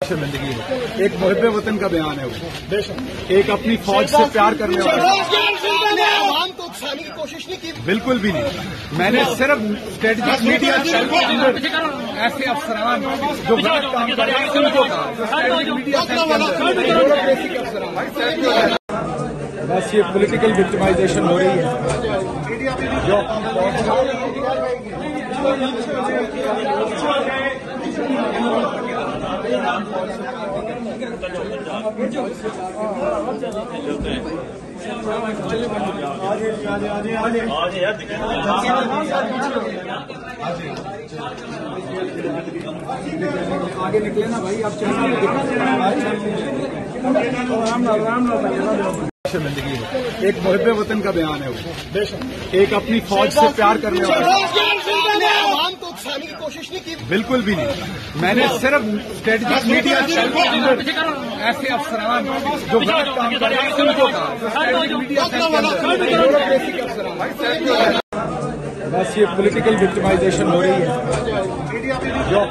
जिंदगी है, एक मुहिब्बे वतन का बयान है वो, एक अपनी फौज से प्यार करने वाला। आवाम को उकसाने की कोशिश नहीं की, बिल्कुल भी नहीं। मैंने सिर्फ स्ट्रेटेजिक मीडिया ऐसे अफसरान जो गलत काम कर रहे हैं उनको कहा। बस ये पॉलिटिकल विक्टिमाइजेशन हो रही है जो आगे निकले ना भाई, आप जिंदगी है, एक मुहिब्बे वतन का बयान है वो, एक अपनी फौज से प्यार करने वाला। आवाम को उकसाने की कोशिश नहीं की, बिल्कुल भी नहीं। मैंने सिर्फ स्ट्रेटेजिक मीडिया ऐसे अफसरान जो गलत काम कर रहे हैं उनको कहा। बस ये पॉलिटिकल विक्टिमाइजेशन हो रही है जो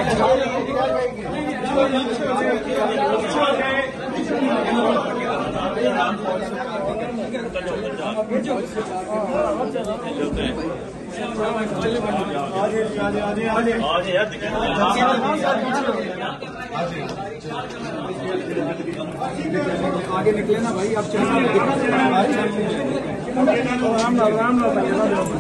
आगे निकले ना भाई, आप